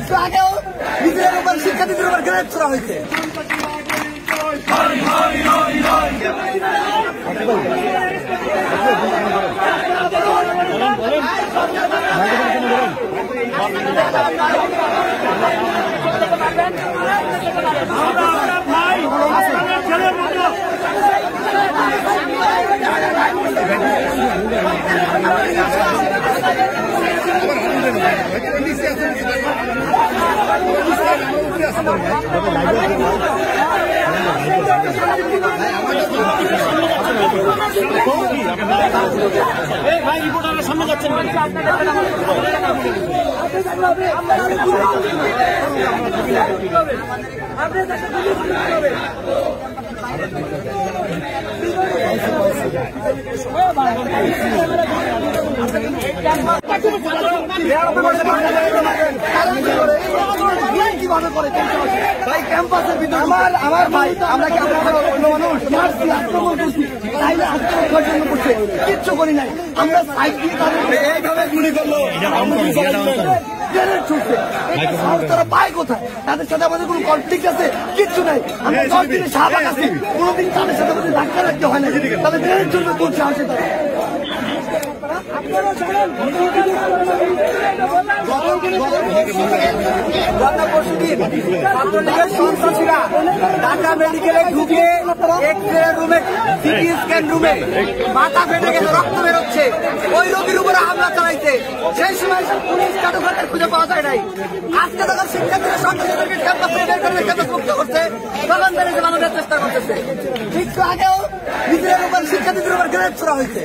একটু আগেও নিজের উপর শিক্ষার্থীদের উপর গ্রেড করা হয়েছে। ভাই রিপোর্টারের সামনে যাচ্ছেন ভাই ক্যাম্পাসের ভিতরে আমার ভাই আমরা কি অন্য মানুষ আক্রমণ করছি তাইলে আক্রমণ করার জন্য করছে কিচ্ছু করি নাই আমরা সাইড দিয়ে এইভাবে গুলি করলো তারা পায় কোথায় তাদের সাথে আমাদের কোনো কনফ্লিক্ট আছে কিচ্ছু নাই আমরা 10 দিনে শাহবাগ আছি কোনোদিন তাদের সাথে আমাদের ধাক্কা রাখতে হয় না তাদের ট্রেনের জন্য করছে আসে তারা সন্ত্রাসীরা ঢাকা মেডিকেলে ঢুকে এক্স-রে রুমে সিটি স্ক্যান রুমে মাথা ফেটে গেছে রক্ত বেরোচ্ছে ওই রোগীর উপরে হামলা চালাইছে সেই সময় পুলিশ কাঠোঘাটের খুঁজে পাওয়া যায় নাই আজকে তখন শিক্ষার্থীরা সন্ত্রাসীদেরকে ক্যাম্পাস থেকে বের করে ক্যাম্পাস মুক্ত করছে তখন তারা জানানোর চেষ্টা করতেছে একটু আগেও নিজের উপর শিক্ষার্থীদের উপর গ্রেড করা হয়েছে।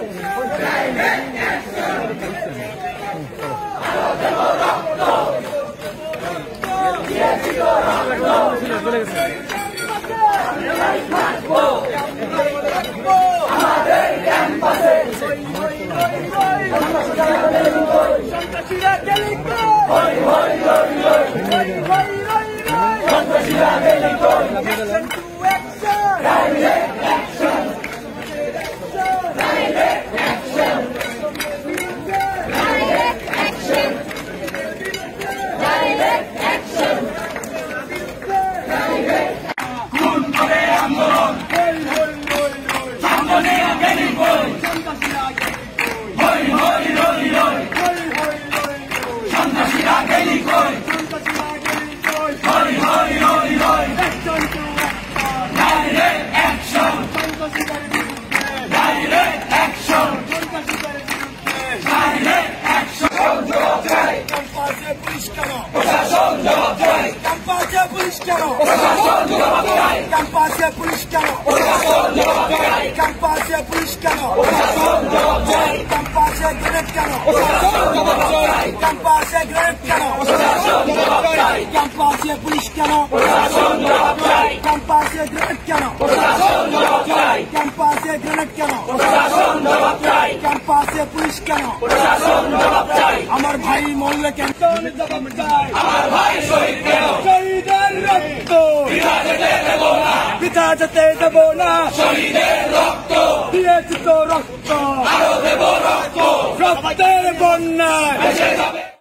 আমার ভাই মরলে কেন আমার ভাই শহীদ কেন শহীদের রক্ত পিতা যেতে দেব না শহীদের রক্ত দিয়েছি তো রক্ত আরো দেব রক্ত রক্তের বন্যায়